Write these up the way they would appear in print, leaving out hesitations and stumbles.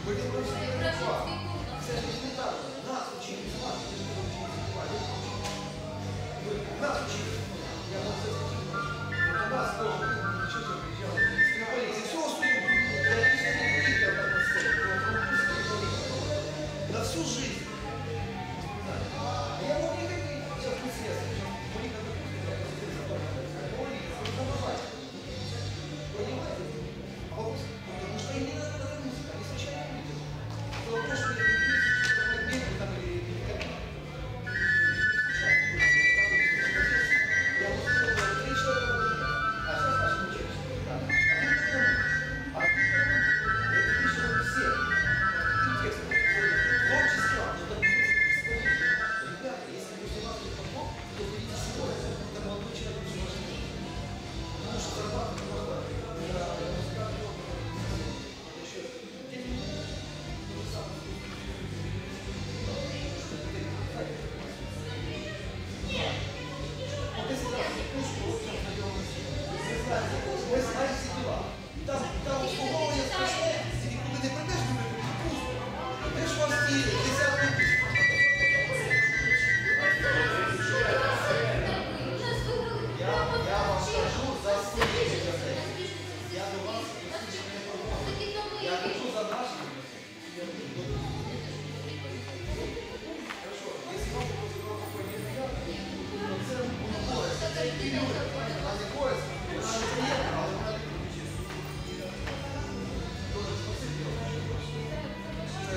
Це елементарно. Нас учили з вами. Нас учили. Я вам це скажу. У нас тоже что-то приезжало. С все успели. Я лично не приехал на сцену. На всю жизнь. Я могу не говорить, сейчас не связано. Мы не говорим, понимаете? Потому что им не надо такая музыка, они случайно увидят. Это вопрос, что я не вижу, что такое медленно там или никогда. Я вот отлично работаю. А сейчас наши училища. А ты это пишут все. Ты текст. В том числе, что ребята, если вы у вас не помог, то видите сегодня, это молодой человек очень важный. Потому что зарабатывать можно на музыкальном опыте. Еще дети. Вот если раз пушку мы знаем все дела. Там условия страшные. И куда ты придешь, ты ж вас и десятки тысяч. Я вам скажу за следующее. Я до вас не помогу. Я хочу за наши. Хорошо, если вам какой неприятный, то це буде пояс. Це період, а не пояс. Вона не приємна, але вона не включить. Дуже спасибо. Це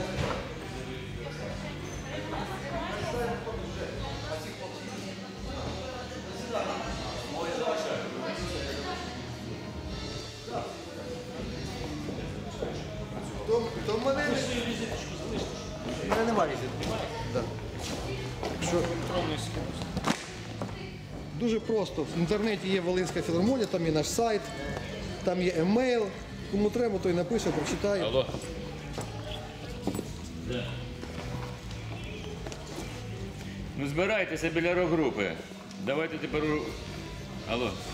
ми знаємо, хто вже. А ці хлопці. До свидання. То в мене немає візитки. Да. Дуже просто. В інтернеті є Волинська філармонія, там є наш сайт, там є емейл. Кому треба, той напише, прочитає. Алло. Ну збирайтеся біля рок-групи. Давайте тепер... Алло.